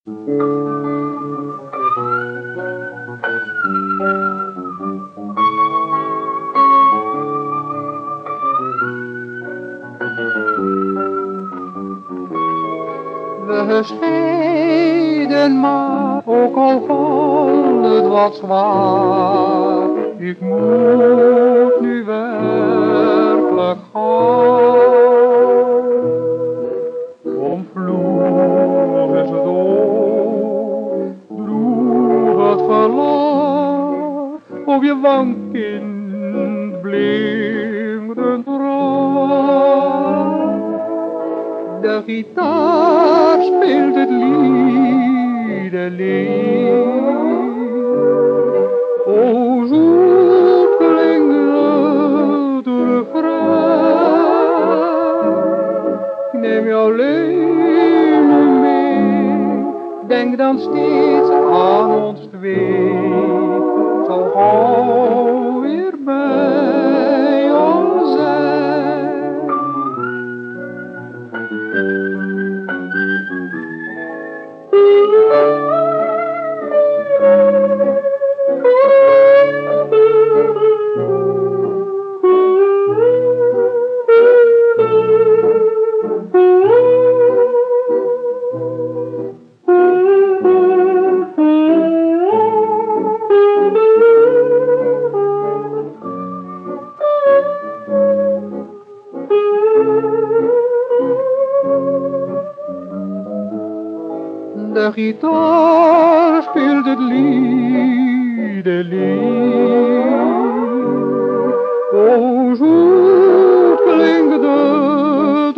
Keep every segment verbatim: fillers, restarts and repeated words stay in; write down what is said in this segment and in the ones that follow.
We scheiden maar, ook al valt het wat zwaar. Ik moet nu werkelijk gaan. Omvloog is het oog, droeg het verlangen. Op je wang, kind, blinkt een traan. De gitaar speelt het liedelied. O, zoet klinkt het refrein. Ik neem jouw leven mee, denk dan steeds aan ons twee. Zo gauw weer bij ons zijn. De gitaar speelt het liedelied. O, zoet klinkt het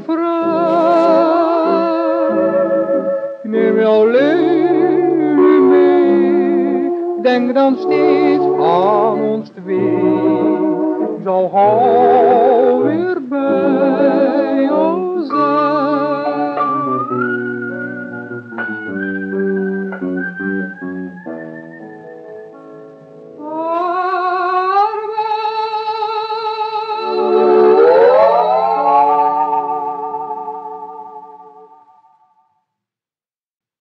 refrein. Ik neem jouw leven mee, denk dan steeds aan ons twee. Ik zal gauw weer bij jou zijn.